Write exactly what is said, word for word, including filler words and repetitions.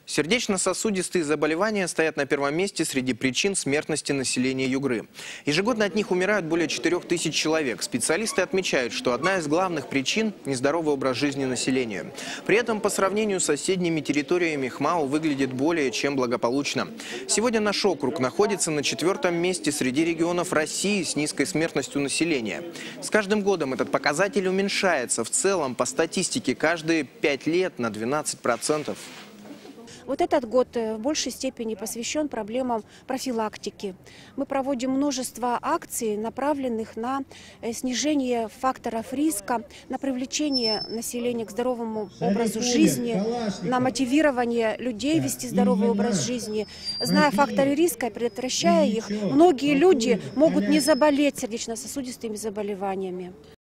Сердечно-сосудистые заболевания стоят на первом месте среди причин смертности населения Югры. Ежегодно от них умирают более четырёх тысяч человек. Специалисты отмечают, что одна из главных причин – нездоровый образ жизни населения. При этом по сравнению с соседними территориями ХМАО выглядит более чем благополучно. Сегодня наш округ находится на четвертом месте среди регионов России с низкой смертностью населения. С каждым годом этот показатель уменьшается. В целом, по статистике, каждые пять лет на двенадцать процентов. Вот этот год в большей степени посвящен проблемам профилактики. Мы проводим множество акций, направленных на снижение факторов риска, на привлечение населения к здоровому образу жизни, на мотивирование людей вести здоровый образ жизни. Зная факторы риска и предотвращая их, многие люди могут не заболеть сердечно-сосудистыми заболеваниями.